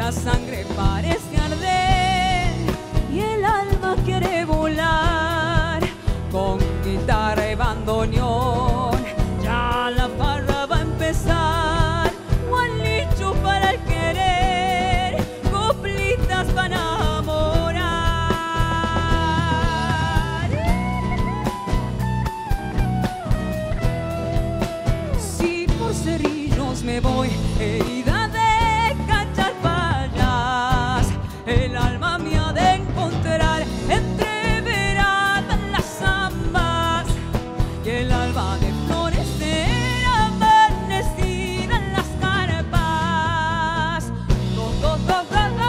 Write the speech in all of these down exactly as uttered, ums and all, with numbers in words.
la sangre parece arder y el alma quiere volar. Con guitarra y bandoneón ya la farra va a empezar. Gualicho para el querer, coplitas para enamorar. Si por Cerrillos me voy, herida de cacharpayas, el alma me ha de encontrar entreverada en las zambas y el alba de florecer amanecida en las carpas. Go, go, go, go, go.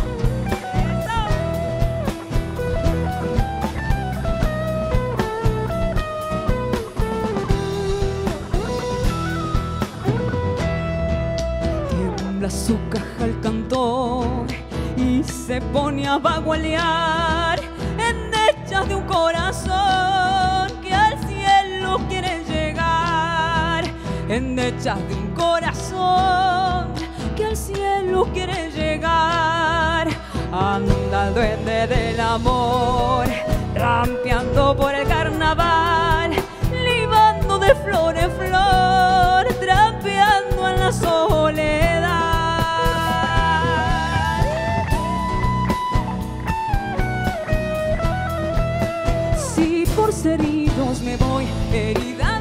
Tiembla su caja el cantor y se pone a bagualear en hechas de un corazón que al cielo quiere llegar. En hechas de un corazón que al cielo quiere llegar. Anda el duende del amor rampeando por el carnaval, libando de flor en flor, trapeando en la soledad. Si por Cerrillos me voy, herida